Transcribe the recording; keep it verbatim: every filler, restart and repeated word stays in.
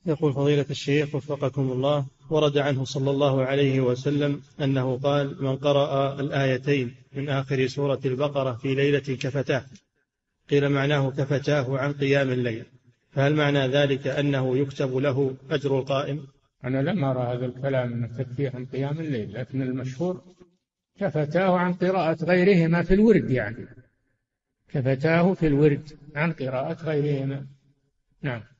يقول فضيلة الشيخ وفقكم الله، ورد عنه صلى الله عليه وسلم أنه قال: من قرأ الآيتين من آخر سورة البقرة في ليلة كفتاه. قيل معناه كفتاه عن قيام الليل، فهل معنى ذلك أنه يكتب له أجر القائم؟ أنا لم أرى هذا الكلام أنه تكفيه عن قيام الليل، لكن المشهور كفتاه عن قراءة غيرهما في الورد، يعني كفتاه في الورد عن قراءة غيرهما. نعم.